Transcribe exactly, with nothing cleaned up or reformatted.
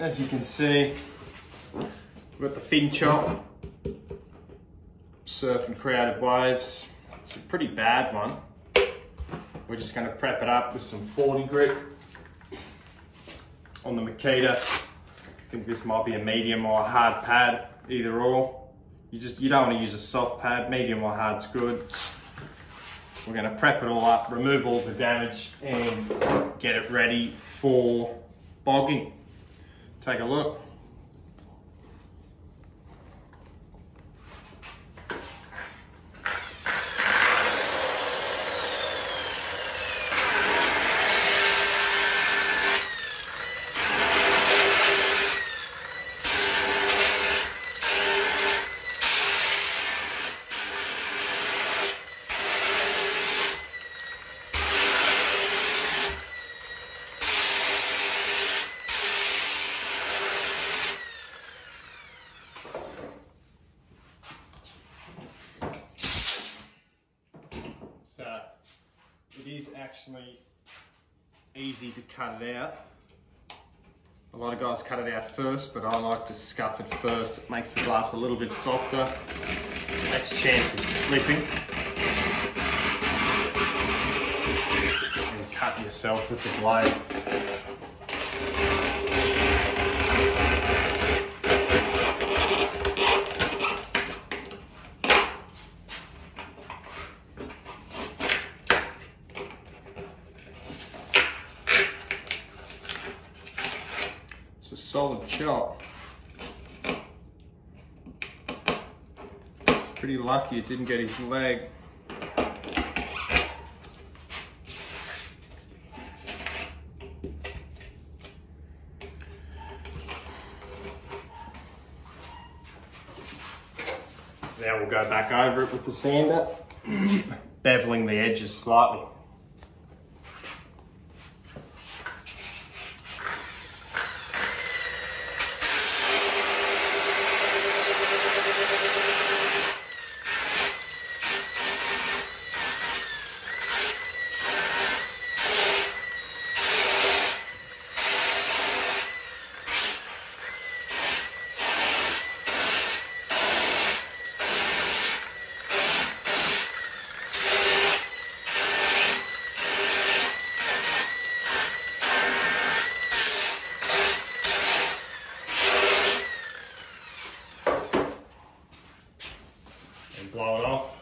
as you can see, we've got the fin chop, Surfing Creative Waves. It's a pretty bad one. We're just going to prep it up with some forty grit on the Makita. I think this might be a medium or a hard pad, either or. You just you don't want to use a soft pad. Medium or hard's good. We're going to prep it all up, remove all the damage, and get it ready for bogging. Take a look. So it is actually easy to cut it out. A lot of guys cut it out first, but I like to scuff it first. It makes the glass a little bit softer, less chance of slipping. And cut yourself with the blade. It's a solid chop. Pretty lucky it didn't get his leg. Now we'll go back over it with the sander, beveling the edges slightly. Blow it off.